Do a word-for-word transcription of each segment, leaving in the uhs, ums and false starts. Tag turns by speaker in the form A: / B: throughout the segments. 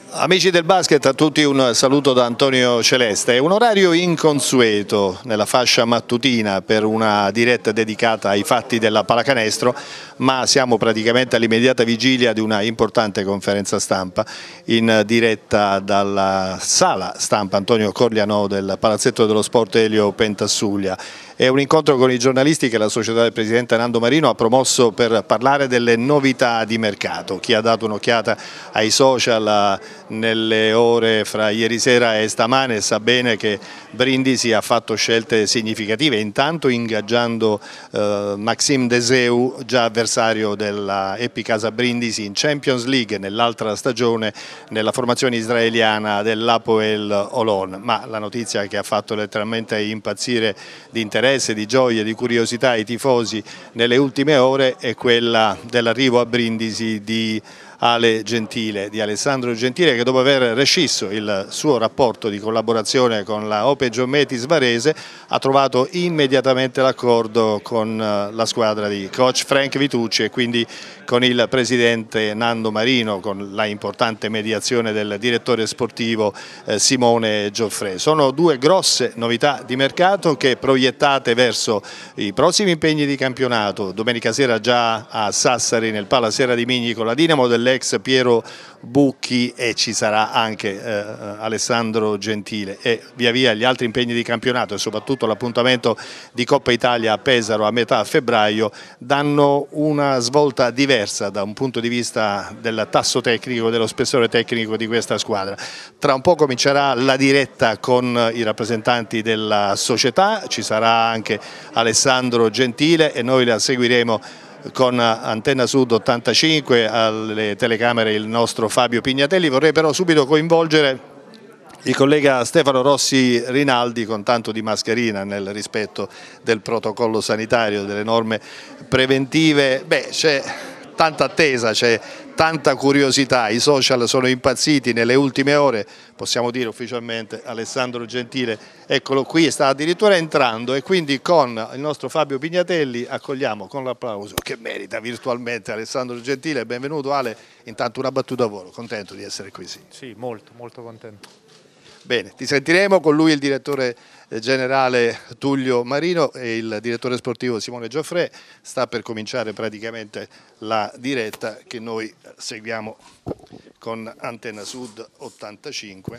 A: Amici del basket, a tutti un saluto da Antonio Celeste. È un orario inconsueto nella fascia mattutina per una diretta dedicata ai fatti della pallacanestro, ma siamo praticamente all'immediata vigilia di una importante conferenza stampa in diretta dalla sala stampa Antonio Corliano del Palazzetto dello Sport Elio Pentassuglia. È un incontro con i giornalisti che la società del presidente Nando Marino ha promosso per parlare delle novità di mercato. Chi ha dato un'occhiata ai social nelle ore fra ieri sera e stamane sa bene che Brindisi ha fatto scelte significative, intanto ingaggiando eh, Maxime Deseu, già avversario della Epi Casa Brindisi in Champions League nell'altra stagione nella formazione israeliana dell'Hapoel Holon. Ma la notizia che ha fatto letteralmente impazzire di interesse, di gioia, di curiosità ai tifosi nelle ultime ore è quella dell'arrivo a Brindisi di Ale Gentile, di Alessandro Gentile, che dopo aver rescisso il suo rapporto di collaborazione con la Ope Giommetis Varese ha trovato immediatamente l'accordo con la squadra di coach Frank Vitucci e quindi con il presidente Nando Marino, con la importante mediazione del direttore sportivo eh, Simone Gioffre. Sono due grosse novità di mercato che, proiettate verso i prossimi impegni di campionato, domenica sera già a Sassari nel Palasera di Migni con la Dinamo dell'ex Piero Bucchi, e ci sarà anche eh, Alessandro Gentile, e via via gli altri impegni di campionato e soprattutto l'appuntamento di Coppa Italia a Pesaro a metà febbraio danno una svolta diversa da un punto di vista del tasso tecnico, dello spessore tecnico di questa squadra. Tra un po' comincerà la diretta con i rappresentanti della società, ci sarà anche Alessandro Gentile e noi la seguiremo con Antenna Sud ottantacinque, alle telecamere il nostro Fabio Pignatelli. Vorrei però subito coinvolgere il collega Stefano Rossi Rinaldi, con tanto di mascherina nel rispetto del protocollo sanitario, delle norme preventive. Beh, c'è tanta attesa, c'è tanta curiosità, i social sono impazziti nelle ultime ore, possiamo dire ufficialmente Alessandro Gentile, eccolo qui, sta addirittura entrando, e quindi con il nostro Fabio Pignatelli accogliamo con l'applauso che merita virtualmente Alessandro Gentile. Benvenuto Ale, intanto una battuta a volo, contento di essere qui? Sì,
B: sì, molto, molto contento.
A: Bene, ti sentiremo, con lui il direttore generale Tullio Marino e il direttore sportivo Simone Gioffre. Sta per cominciare praticamente la diretta che noi seguiamo con Antenna Sud ottantacinque.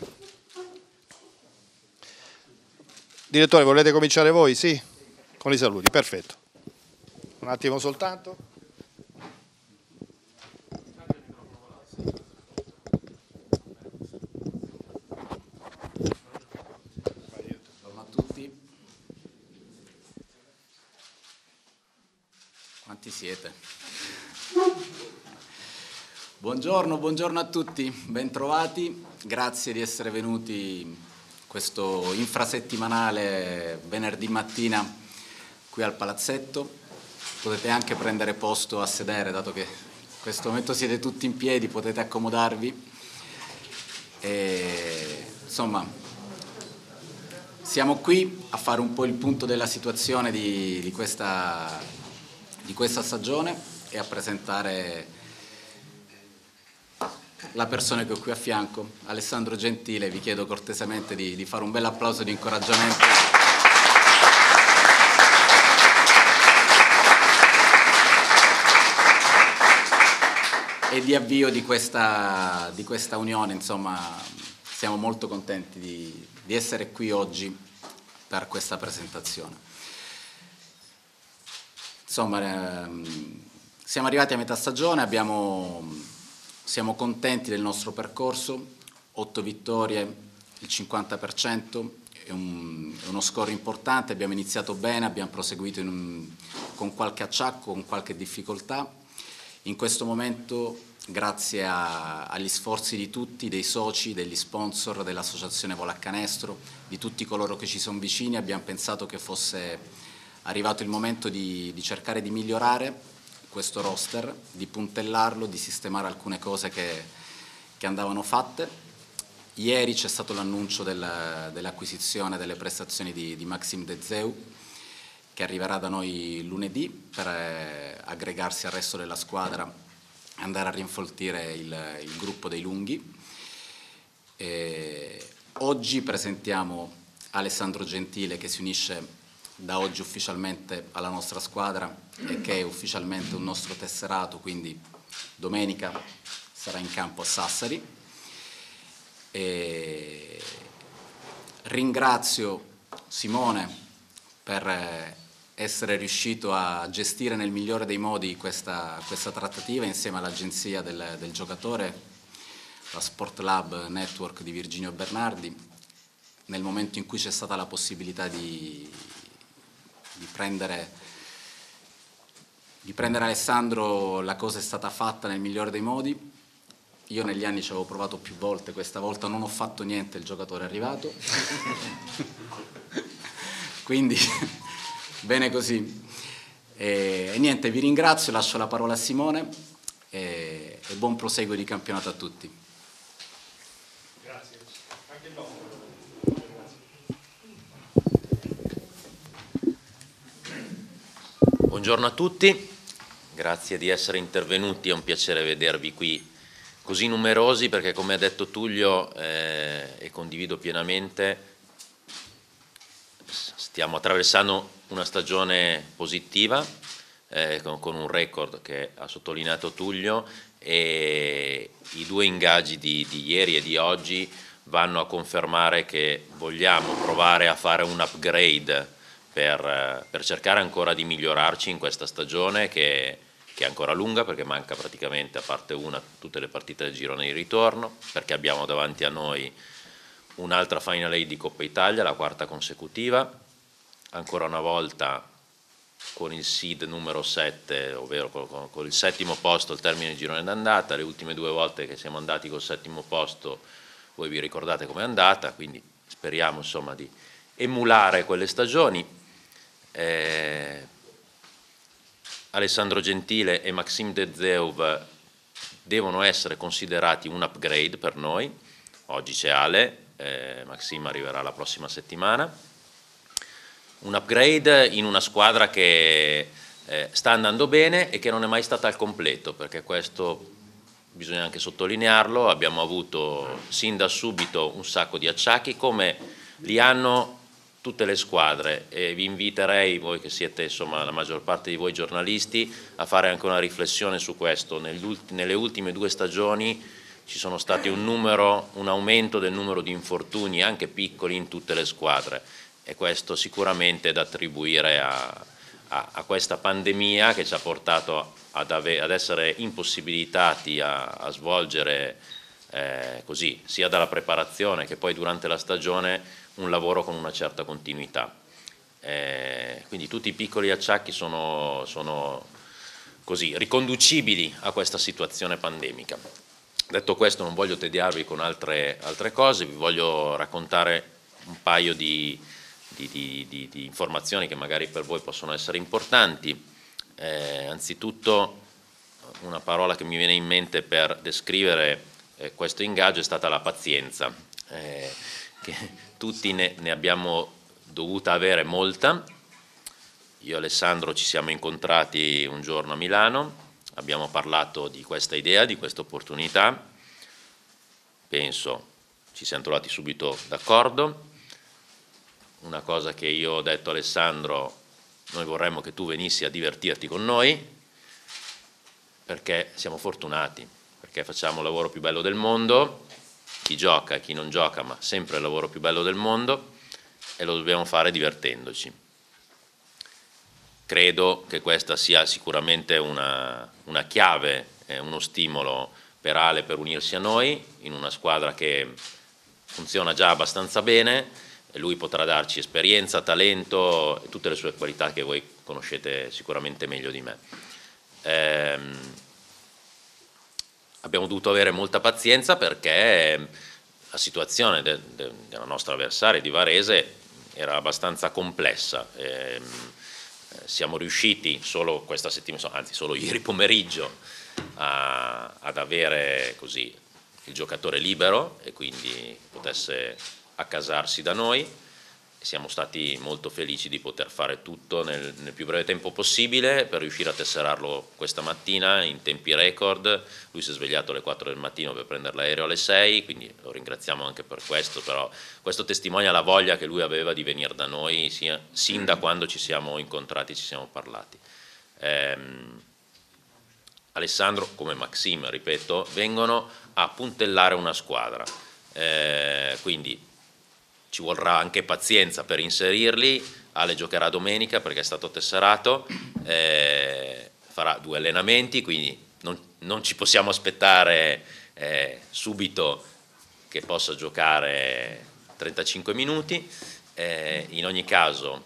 A: Direttore, volete cominciare voi? Sì? Con i saluti, perfetto. Un attimo soltanto.
C: Quanti siete? Buongiorno, buongiorno a tutti, bentrovati, grazie di essere venuti questo infrasettimanale venerdì mattina qui al Palazzetto. Potete anche prendere posto a sedere, dato che in questo momento siete tutti in piedi, potete accomodarvi. E, insomma, siamo qui a fare un po' il punto della situazione di, di questa di questa stagione e a presentare la persona che ho qui a fianco, Alessandro Gentile. Vi chiedo cortesemente di, di fare un bel applauso di incoraggiamento. E di avvio di questa, di questa unione. Insomma, siamo molto contenti di, di essere qui oggi per questa presentazione. Insomma, ehm, siamo arrivati a metà stagione, abbiamo, siamo contenti del nostro percorso, otto vittorie, il cinquanta per cento, è, un, è uno score importante, abbiamo iniziato bene, abbiamo proseguito in un, con qualche acciacco, con qualche difficoltà. In questo momento, grazie a, agli sforzi di tutti, dei soci, degli sponsor, dell'associazione Pallacanestro, di tutti coloro che ci sono vicini, abbiamo pensato che fosse arrivato il momento di, di cercare di migliorare questo roster, di puntellarlo, di sistemare alcune cose che, che andavano fatte. Ieri c'è stato l'annuncio del, dell'acquisizione delle prestazioni di, di Maxime Deseu, che arriverà da noi lunedì per eh, aggregarsi al resto della squadra e andare a rinfoltire il, il gruppo dei lunghi. E oggi presentiamo Alessandro Gentile, che si unisce da oggi ufficialmente alla nostra squadra e che è ufficialmente un nostro tesserato, quindi domenica sarà in campo a Sassari. E ringrazio Simone per essere riuscito a gestire nel migliore dei modi questa, questa trattativa insieme all'agenzia del, del giocatore, la Sport Lab Network di Virginio Bernardi, nel momento in cui c'è stata la possibilità di, di, prendere, di prendere Alessandro. La cosa è stata fatta nel migliore dei modi. Io negli anni ci avevo provato più volte, questa volta non ho fatto niente, il giocatore è arrivato. Quindi bene così. E, e niente, vi ringrazio, lascio la parola a Simone e, e buon proseguo di campionato a tutti.
A: Grazie. Anche il nostro.
B: Buongiorno a tutti, grazie di essere intervenuti, è un piacere vedervi qui così numerosi, perché come ha detto Tullio eh, e condivido pienamente, stiamo attraversando una stagione positiva eh, con, con un record che ha sottolineato Tullio, e i due ingaggi di, di ieri e di oggi vanno a confermare che vogliamo provare a fare un upgrade per, per cercare ancora di migliorarci in questa stagione che, che è ancora lunga, perché manca praticamente, a parte una, tutte le partite del girone di ritorno, perché abbiamo davanti a noi un'altra Final Eight di Coppa Italia, la quarta consecutiva, ancora una volta con il seed numero sette, ovvero con, con il settimo posto al termine del girone d'andata. Le ultime due volte che siamo andati col settimo posto voi vi ricordate com'è andata, quindi speriamo insomma di emulare quelle stagioni. Eh, Alessandro Gentile e Maxime Dezeuv devono essere considerati un upgrade per noi. Oggi c'è Ale, eh, Maxime arriverà la prossima settimana. Un upgrade in una squadra che eh, sta andando bene e che non è mai stata al completo, perché questo bisogna anche sottolinearlo. Abbiamo avuto sin da subito un sacco di acciacchi, come li hanno tutte le squadre, e vi inviterei, voi che siete insomma la maggior parte di voi giornalisti, a fare anche una riflessione su questo. Nelle ultime due stagioni ci sono stati un numero, un aumento del numero di infortuni anche piccoli in tutte le squadre, e questo sicuramente è da attribuire a, a, a questa pandemia che ci ha portato ad, ave, ad essere impossibilitati a, a svolgere eh, così, sia dalla preparazione che poi durante la stagione, un lavoro con una certa continuità. Eh, quindi tutti i piccoli acciacchi sono, sono così riconducibili a questa situazione pandemica. Detto questo, non voglio tediarvi con altre, altre cose, vi voglio raccontare un paio di, di, di, di, di informazioni che magari per voi possono essere importanti. Eh, anzitutto una parola che mi viene in mente per descrivere eh, questo ingaggio è stata la pazienza, eh, che tutti ne, ne abbiamo dovuta avere molta. Io e Alessandro ci siamo incontrati un giorno a Milano, abbiamo parlato di questa idea, di questa opportunità, penso ci siamo trovati subito d'accordo. Una cosa che io ho detto a Alessandro: noi vorremmo che tu venissi a divertirti con noi, perché siamo fortunati, perché facciamo il lavoro più bello del mondo, chi gioca e chi non gioca, ma sempre il lavoro più bello del mondo, e lo dobbiamo fare divertendoci. Credo che questa sia sicuramente una, una chiave, eh, uno stimolo per Ale per unirsi a noi in una squadra che funziona già abbastanza bene, e lui potrà darci esperienza, talento e tutte le sue qualità che voi conoscete sicuramente meglio di me. Ehm, Abbiamo dovuto avere molta pazienza perché la situazione de, de, della nostra avversaria di Varese era abbastanza complessa. E, siamo riusciti solo questa settimana, anzi solo ieri pomeriggio, a, ad avere così il giocatore libero e quindi potesse accasarsi da noi. siamo stati molto felici di poter fare tutto nel, nel più breve tempo possibile per riuscire a tesserarlo questa mattina in tempi record. Lui si è svegliato alle quattro del mattino per prendere l'aereo alle sei, quindi lo ringraziamo anche per questo, però questo testimonia la voglia che lui aveva di venire da noi sia, sin da quando ci siamo incontrati, ci siamo parlati. Ehm, Alessandro, come Maxime, ripeto, vengono a puntellare una squadra, eh, quindi ci vorrà anche pazienza per inserirli. Ale giocherà domenica perché è stato tesserato, eh, farà due allenamenti, quindi non, non ci possiamo aspettare eh, subito che possa giocare trentacinque minuti. Eh, in ogni caso,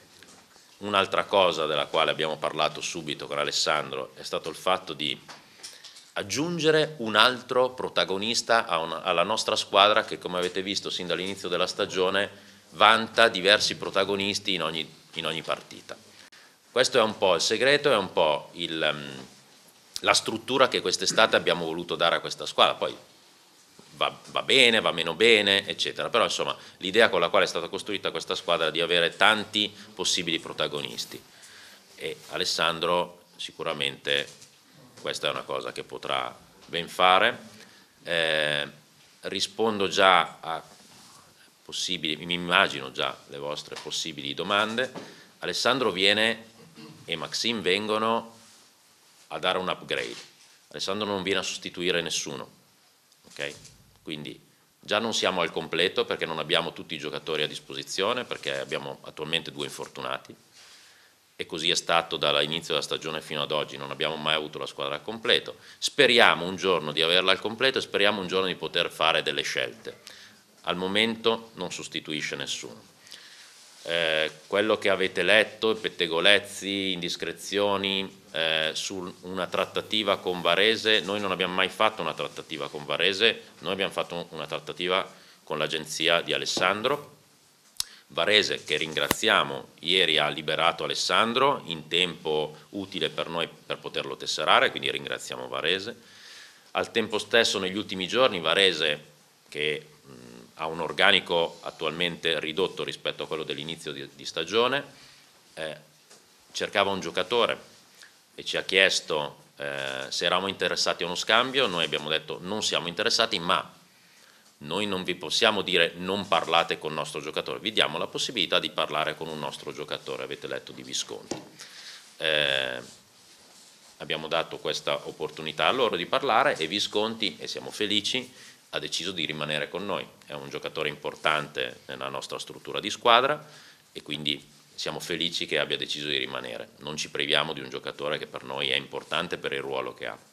B: un'altra cosa della quale abbiamo parlato subito con Alessandro è stato il fatto di aggiungere un altro protagonista a una, alla nostra squadra che, come avete visto sin dall'inizio della stagione, vanta diversi protagonisti in ogni, in ogni partita. Questo è un po' il segreto, è un po' il, um, la struttura che quest'estate abbiamo voluto dare a questa squadra. Poi va, va bene, va meno bene, eccetera, però insomma l'idea con la quale è stata costruita questa squadra è di avere tanti possibili protagonisti, e Alessandro sicuramente questa è una cosa che potrà ben fare. Eh, rispondo già a possibili, mi immagino già le vostre possibili domande. Alessandro viene e Maxime vengono a dare un upgrade. Alessandro non viene a sostituire nessuno, okay? Quindi già non siamo al completo perché non abbiamo tutti i giocatori a disposizione, perché abbiamo attualmente due infortunati, e così è stato dall'inizio della stagione fino ad oggi, non abbiamo mai avuto la squadra al completo. Speriamo un giorno di averla al completo e speriamo un giorno di poter fare delle scelte. Al momento non sostituisce nessuno. Eh, quello che avete letto, pettegolezzi, indiscrezioni eh, su una trattativa con Varese, noi non abbiamo mai fatto una trattativa con Varese, noi abbiamo fatto una trattativa con l'agenzia di Alessandro. Varese, che ringraziamo, ieri ha liberato Alessandro in tempo utile per noi per poterlo tesserare, quindi ringraziamo Varese. Al tempo stesso negli ultimi giorni Varese, che mh, ha un organico attualmente ridotto rispetto a quello dell'inizio di, di stagione, eh, cercava un giocatore e ci ha chiesto eh, se eravamo interessati a uno scambio. Noi abbiamo detto non siamo interessati, ma noi non vi possiamo dire non parlate con il nostro giocatore, vi diamo la possibilità di parlare con un nostro giocatore. Avete letto di Visconti. Eh, abbiamo dato questa opportunità a loro di parlare e Visconti, e siamo felici, ha deciso di rimanere con noi. È un giocatore importante nella nostra struttura di squadra e quindi siamo felici che abbia deciso di rimanere. Non ci priviamo di un giocatore che per noi è importante per il ruolo che ha.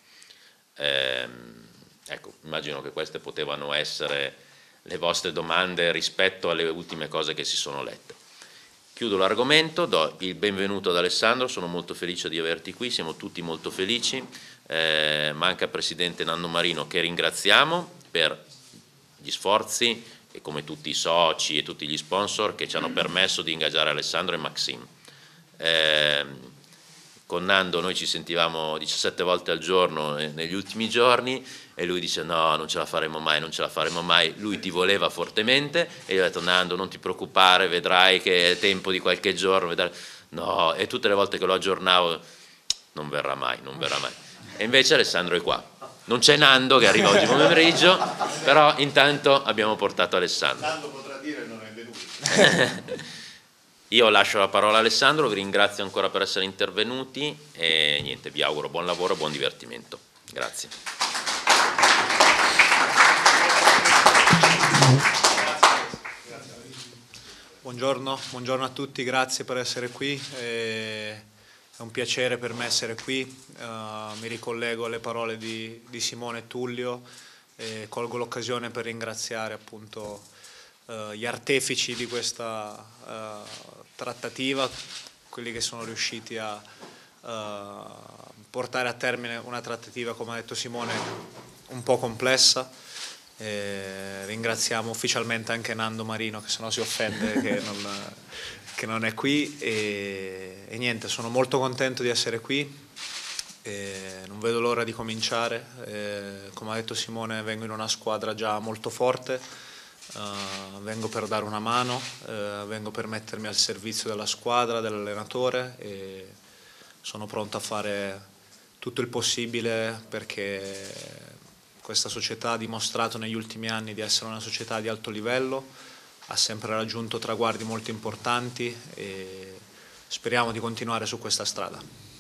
B: Eh, Ecco, immagino che queste potevano essere le vostre domande rispetto alle ultime cose che si sono lette. Chiudo l'argomento, do il benvenuto ad Alessandro, sono molto felice di averti qui, siamo tutti molto felici. Eh, manca il Presidente Nando Marino, che ringraziamo per gli sforzi, e come tutti i soci e tutti gli sponsor che ci hanno permesso di ingaggiare Alessandro e Maxime. Eh, con Nando noi ci sentivamo diciassette volte al giorno negli ultimi giorni e lui dice no, non ce la faremo mai, non ce la faremo mai. Lui ti voleva fortemente e io ho detto Nando non ti preoccupare, vedrai che è tempo di qualche giorno, vedrai. No, e tutte le volte che lo aggiornavo non verrà mai, non verrà mai. E invece Alessandro è qua. Non c'è Nando che arriva oggi pomeriggio, però intanto abbiamo portato Alessandro.
A: Nando potrà dire non è venuto.
B: Io lascio la parola a Alessandro, vi ringrazio ancora per essere intervenuti e niente, vi auguro buon lavoro e buon divertimento. Grazie.
D: Buongiorno, buongiorno a tutti, grazie per essere qui. È un piacere per me essere qui. Uh, mi ricollego alle parole di, di Simone e Tullio e colgo l'occasione per ringraziare appunto uh, gli artefici di questa uh, trattativa, quelli che sono riusciti a uh, portare a termine una trattativa, come ha detto Simone, un po' complessa. E ringraziamo ufficialmente anche Nando Marino, che sennò si offende che, non, che non è qui, e, e niente, sono molto contento di essere qui e non vedo l'ora di cominciare. E, come ha detto Simone, vengo in una squadra già molto forte, uh, vengo per dare una mano, uh, vengo per mettermi al servizio della squadra, dell'allenatore e sono pronto a fare tutto il possibile perché questa società ha dimostrato negli ultimi anni di essere una società di alto livello, ha sempre raggiunto traguardi molto importanti e speriamo di continuare su questa strada.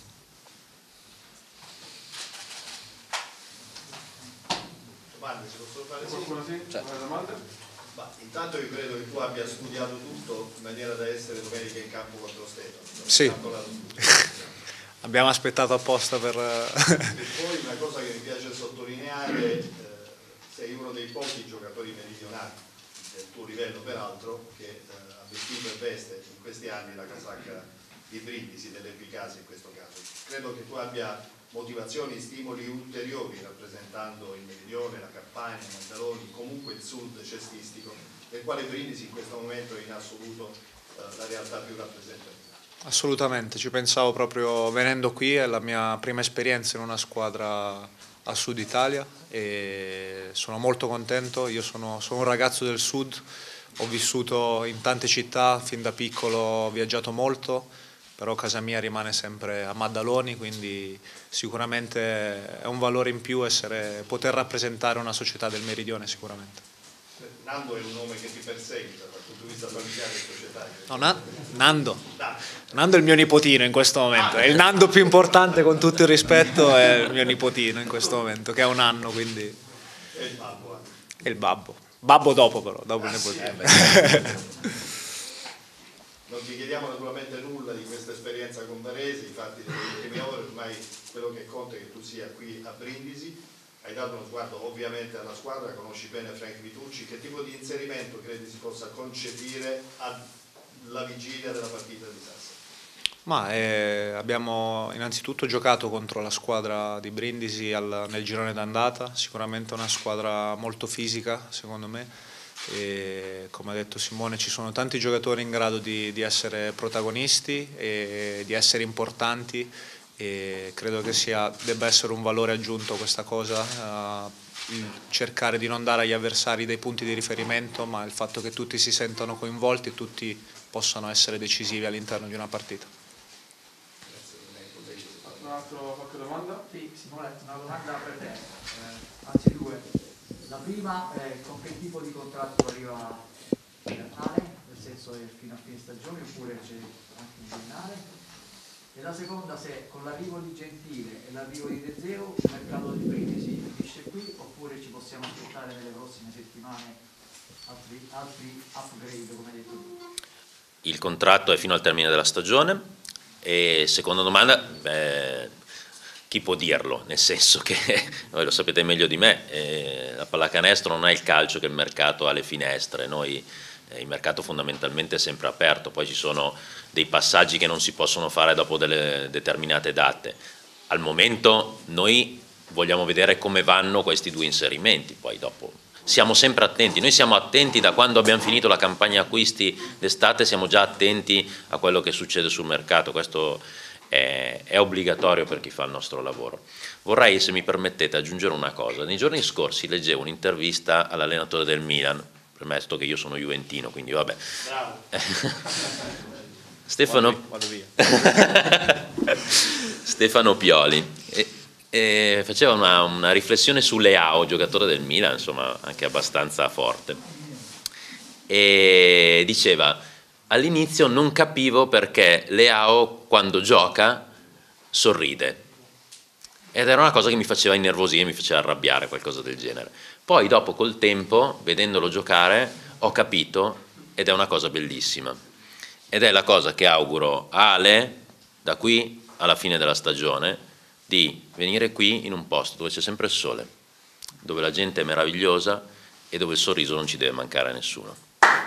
A: Domande, si possono fare?
E: Sì? Certo.
A: Ma intanto io credo che tu abbia studiato tutto in maniera da essere domenica in campo contro Stefano.
D: Sì, abbiamo aspettato apposta per...
A: E poi una cosa che mi piace sottolineare, eh, sei uno dei pochi giocatori meridionali, del tuo livello peraltro, che eh, ha vestito e veste in questi anni la casacca di Brindisi, dell'Epicasa in questo caso. Credo che tu abbia motivazioni, stimoli ulteriori rappresentando il Meridione, la Campania, i Maddaloni, comunque il sud cestistico, del quale Brindisi in questo momento è in assoluto eh, la realtà più rappresentativa.
D: Assolutamente, ci pensavo proprio venendo qui, è la mia prima esperienza in una squadra al sud Italia e sono molto contento. Io sono, sono un ragazzo del sud, ho vissuto in tante città, fin da piccolo ho viaggiato molto, però casa mia rimane sempre a Maddaloni, quindi sicuramente è un valore in più essere, poter rappresentare una società del Meridione sicuramente.
A: Nando è un nome che ti perseguita dal punto di vista familiare e societario.
D: No, Na Nando. Nando è il mio nipotino in questo momento, è il Nando più importante, con tutto il rispetto, è il mio nipotino in questo momento, che ha un anno, quindi...
A: E il babbo.
D: E il babbo. Babbo dopo però, dopo il nipotino.
A: Non ti chiediamo naturalmente nulla di questa esperienza con Varese, infatti nelle ultime ore ormai quello che conta è che tu sia qui a Brindisi. Hai dato uno sguardo ovviamente alla squadra, conosci bene Frank Vitucci, che tipo di inserimento credi si possa concepire alla vigilia della partita di Sassari?
D: Ma eh, abbiamo innanzitutto giocato contro la squadra di Brindisi al, nel girone d'andata, sicuramente una squadra molto fisica secondo me e come ha detto Simone ci sono tanti giocatori in grado di, di essere protagonisti e di essere importanti e credo che sia, debba essere un valore aggiunto questa cosa, uh, cercare di non dare agli avversari dei punti di riferimento ma il fatto che tutti si sentano coinvolti e tutti possano essere decisivi all'interno di una partita.
E: Un altro, qualche domanda?
F: Sì, Simone, una domanda per te, eh, anzi due. La prima è con che tipo di contratto arriva invernale, nel senso è fino a fine stagione oppure c'è anche invernale? E la seconda se con l'arrivo di Gentile e l'arrivo di De Zeo il mercato di Brindisi finisce qui oppure ci possiamo aspettare nelle prossime settimane altri, altri upgrade come hai detto tu?
B: Il contratto è fino al termine della stagione e seconda domanda, beh, chi può dirlo? Nel senso che, voi lo sapete meglio di me, eh, la pallacanestro non è il calcio che il mercato ha le finestre, noi eh, il mercato fondamentalmente è sempre aperto, poi ci sono dei passaggi che non si possono fare dopo delle determinate date. Al momento noi vogliamo vedere come vanno questi due inserimenti, poi dopo siamo sempre attenti, noi siamo attenti da quando abbiamo finito la campagna acquisti d'estate, siamo già attenti a quello che succede sul mercato, questo è, è obbligatorio per chi fa il nostro lavoro. Vorrei, se mi permettete, aggiungere una cosa. Nei giorni scorsi leggevo un'intervista all'allenatore del Milan, premesso che io sono juventino, quindi vabbè.
A: Bravo.
B: Stefano,
D: Vado via.
B: Stefano Pioli e, e faceva una, una riflessione su Leao, giocatore del Milan, insomma anche abbastanza forte, e diceva all'inizio non capivo perché Leao quando gioca sorride ed era una cosa che mi faceva innervosire, mi faceva arrabbiare, qualcosa del genere. Poi dopo col tempo, vedendolo giocare, ho capito ed è una cosa bellissima. Ed è la cosa che auguro a Ale, da qui alla fine della stagione, di venire qui in un posto dove c'è sempre il sole, dove la gente è meravigliosa e dove il sorriso non ci deve mancare a nessuno.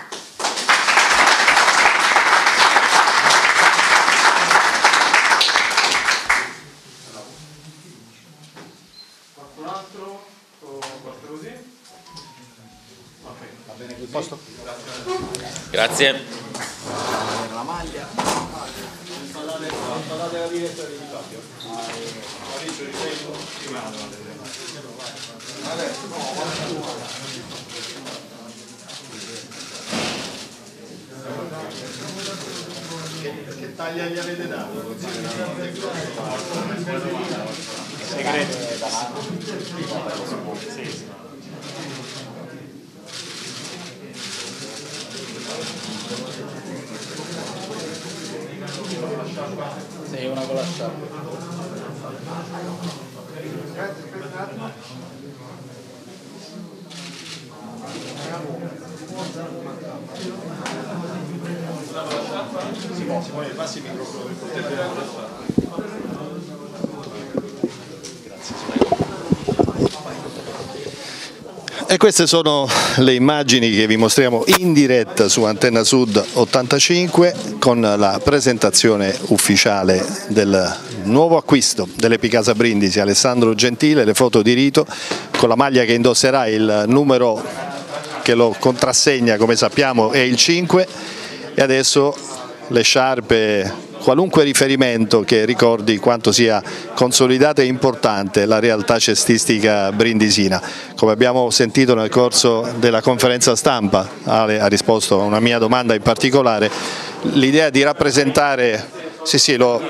E: Qualcun altro? O qualche così? Ok, va bene così.
D: Posto?
B: Grazie.
C: La maglia.
A: Parlate la direzione di Fabio. Maurizio riprendo. Adesso no, maglia gli avete dato?
D: Segreto.
C: Sei una con la sciarpa.
A: Simone, Simone, passi il microfono per poter E queste sono le immagini che vi mostriamo in diretta su Antenna Sud ottantacinque con la presentazione ufficiale del nuovo acquisto dell'Epicasa Brindisi, Alessandro Gentile, le foto di rito con la maglia che indosserà, il numero che lo contrassegna come sappiamo è il cinque, e adesso le sciarpe, qualunque riferimento che ricordi quanto sia consolidata e importante la realtà cestistica brindisina. Come abbiamo sentito nel corso della conferenza stampa, Ale ha risposto a una mia domanda in particolare, l'idea di rappresentare, sì sì, lo,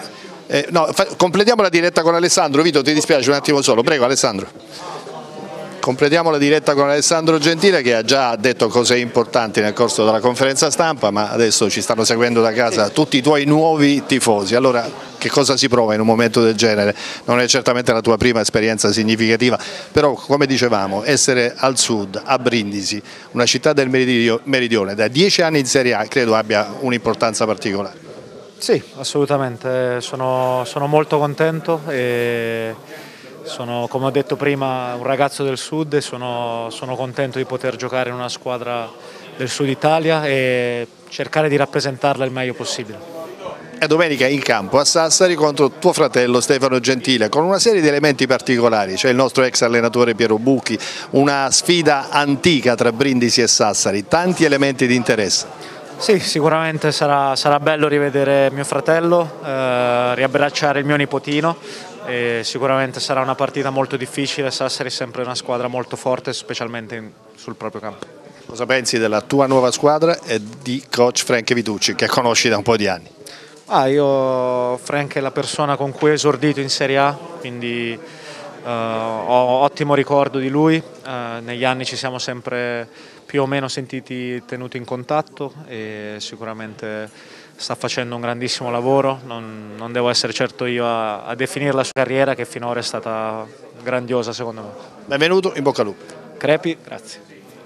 A: eh, no, fa, completiamo la diretta con Alessandro. Vito, ti dispiace un attimo solo, prego Alessandro. Completiamo la diretta con Alessandro Gentile, che ha già detto cose importanti nel corso della conferenza stampa, ma adesso ci stanno seguendo da casa tutti i tuoi nuovi tifosi. Allora, che cosa si prova in un momento del genere? Non è certamente la tua prima esperienza significativa, però come dicevamo, essere al sud, a Brindisi, una città del meridione, da dieci anni in Serie A, credo abbia un'importanza particolare.
D: Sì, assolutamente, sono, sono molto contento e sono, come ho detto prima, un ragazzo del sud e sono, sono contento di poter giocare in una squadra del sud Italia e cercare di rappresentarla il meglio possibile.
A: E domenica in campo a Sassari contro tuo fratello Stefano Gentile, con una serie di elementi particolari, c'è il nostro ex allenatore Piero Bucchi, una sfida antica tra Brindisi e Sassari, tanti elementi di interesse.
D: Sì, sicuramente sarà, sarà bello rivedere mio fratello, eh, riabbracciare il mio nipotino. E sicuramente sarà una partita molto difficile. Sassari è sempre una squadra molto forte, specialmente in, sul proprio campo.
A: Cosa pensi della tua nuova squadra e di coach Frank Vitucci, che conosci da un po' di anni?
D: Ah, io Frank è la persona con cui ho esordito in Serie A, quindi uh, ho ottimo ricordo di lui. Uh, negli anni ci siamo sempre più o meno sentiti tenuti in contatto e sicuramente sta facendo un grandissimo lavoro, non, non devo essere certo io a, a definire la sua carriera, che finora è stata grandiosa secondo me.
A: Benvenuto, in bocca al lupo.
D: Crepi, grazie.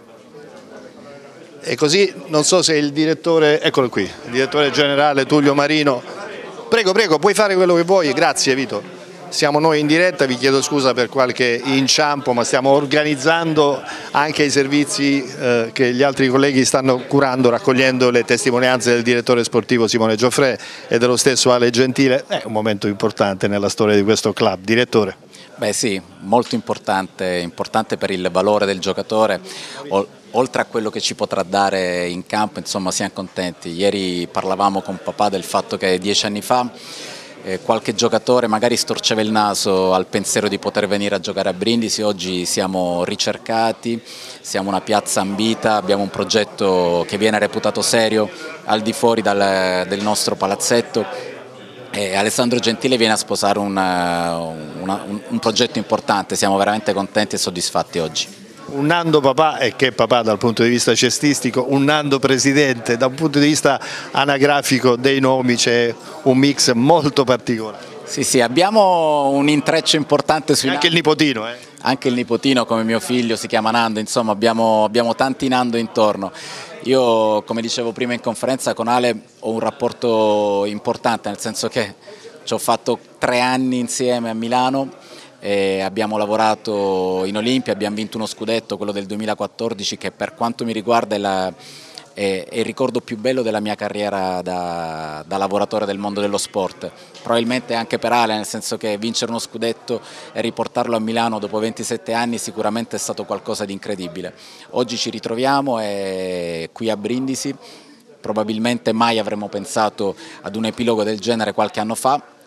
A: E così, non so se il direttore, eccolo qui, il direttore generale Tullio Marino, prego, prego, puoi fare quello che vuoi, grazie Vito. Siamo noi in diretta, vi chiedo scusa per qualche inciampo, ma stiamo organizzando anche i servizi eh, che gli altri colleghi stanno curando, raccogliendo le testimonianze del direttore sportivo Simone Gioffrè e dello stesso Ale Gentile. È un momento importante nella storia di questo club. Direttore.
C: Beh sì, molto importante, importante per il valore del giocatore, oltre a quello che ci potrà dare in campo, insomma siamo contenti. Ieri parlavamo con papà del fatto che dieci anni fa Eh, qualche giocatore magari storceva il naso al pensiero di poter venire a giocare a Brindisi. Oggi siamo ricercati, siamo una piazza ambita, abbiamo un progetto che viene reputato serio al di fuori dal, del nostro palazzetto e Alessandro Gentile viene a sposare una, una, un, un progetto importante, siamo veramente contenti e soddisfatti oggi.
A: Un Nando papà, e che papà dal punto di vista cestistico, un Nando presidente, da un punto di vista anagrafico dei nomi c'è un mix molto particolare.
C: Sì, sì, abbiamo un intreccio importante sui
A: anche il nipotino, eh?
C: Anche il nipotino come mio figlio si chiama Nando, insomma abbiamo, abbiamo tanti Nando intorno. Io, come dicevo prima in conferenza con Ale, ho un rapporto importante, nel senso che ci ho fatto tre anni insieme a Milano. E abbiamo lavorato in Olimpia, abbiamo vinto uno scudetto, quello del duemilaquattordici, che per quanto mi riguarda è, la, è, è il ricordo più bello della mia carriera da, da lavoratore del mondo dello sport. Probabilmente anche per Ale, nel senso che vincere uno scudetto e riportarlo a Milano dopo ventisette anni sicuramente è stato qualcosa di incredibile. Oggi ci ritroviamo e qui a Brindisi, probabilmente mai avremmo pensato ad un epilogo del genere qualche anno fa.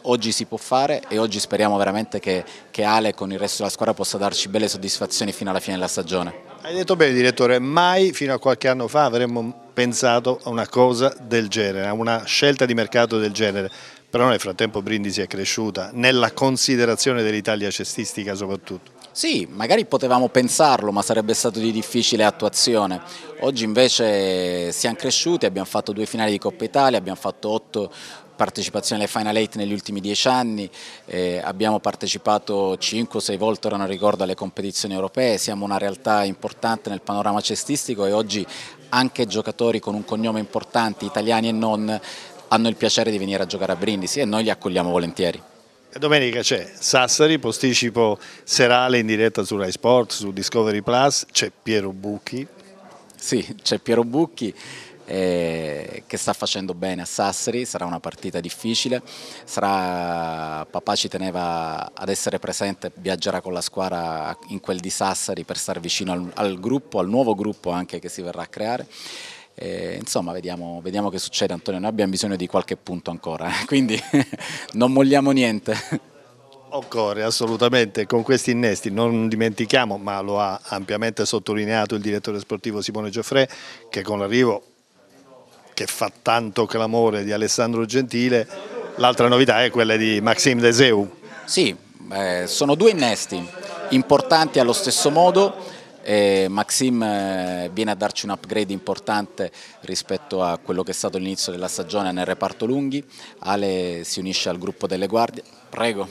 C: oggi si può fare e oggi speriamo veramente che, che Ale con il resto della squadra possa darci belle soddisfazioni fino alla fine della stagione.
A: Hai detto bene, direttore, mai fino a qualche anno fa avremmo pensato a una cosa del genere, a una scelta di mercato del genere, però nel frattempo Brindisi è cresciuta, nella considerazione dell'Italia cestistica soprattutto.
C: Sì, magari potevamo pensarlo, ma sarebbe stato di difficile attuazione. Oggi invece siamo cresciuti, abbiamo fatto due finali di Coppa Italia, abbiamo fatto otto partecipazioni alle Final Eight negli ultimi dieci anni, eh, abbiamo partecipato cinque o sei volte, ora non ricordo, alle competizioni europee, siamo una realtà importante nel panorama cestistico e oggi anche giocatori con un cognome importante, italiani e non, hanno il piacere di venire a giocare a Brindisi e noi li accogliamo volentieri.
A: Domenica c'è Sassari, posticipo serale in diretta su Rai Sport, su Discovery Plus, c'è Piero Bucchi.
C: Sì, c'è Piero Bucchi eh, che sta facendo bene a Sassari, sarà una partita difficile, sarà, papà ci teneva ad essere presente, viaggerà con la squadra in quel di Sassari per stare vicino al, al gruppo, al nuovo gruppo anche che si verrà a creare. Eh, insomma vediamo, vediamo che succede, Antonio, noi abbiamo bisogno di qualche punto ancora, eh? Quindi non molliamo niente.
A: Occorre assolutamente, con questi innesti non dimentichiamo, ma lo ha ampiamente sottolineato il direttore sportivo Simone Gioffrè, che con l'arrivo che fa tanto clamore di Alessandro Gentile, l'altra novità è quella di Maxime Deseu.
C: Sì, eh, sono due innesti importanti allo stesso modo. E Maxime viene a darci un upgrade importante rispetto a quello che è stato l'inizio della stagione nel reparto lunghi. Ale si unisce al gruppo delle guardie, prego.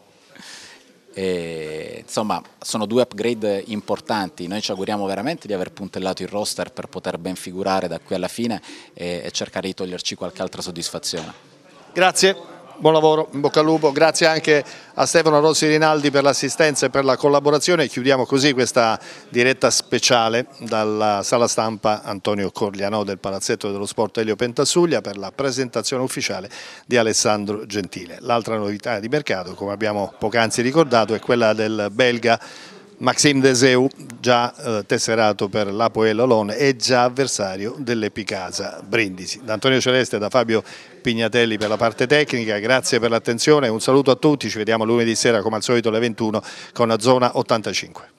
C: E, insomma, sono due upgrade importanti, noi ci auguriamo veramente di aver puntellato il roster per poter ben figurare da qui alla fine e, e cercare di toglierci qualche altra soddisfazione.
A: Grazie. Buon lavoro, in bocca al lupo, grazie anche a Stefano Rossi Rinaldi per l'assistenza e per la collaborazione. Chiudiamo così questa diretta speciale dalla sala stampa Antonio Corliano del Palazzetto dello Sport Elio Pentasuglia per la presentazione ufficiale di Alessandro Gentile. L'altra novità di mercato, come abbiamo poc'anzi ricordato, è quella del belga Maxime Deseu, già eh, tesserato per l'Apoel Olon e già avversario dell'Epicasa Brindisi. Da Antonio Celeste e da Fabio Pignatelli per la parte tecnica, grazie per l'attenzione, un saluto a tutti, ci vediamo lunedì sera come al solito alle ventuno con Zona ottantacinque.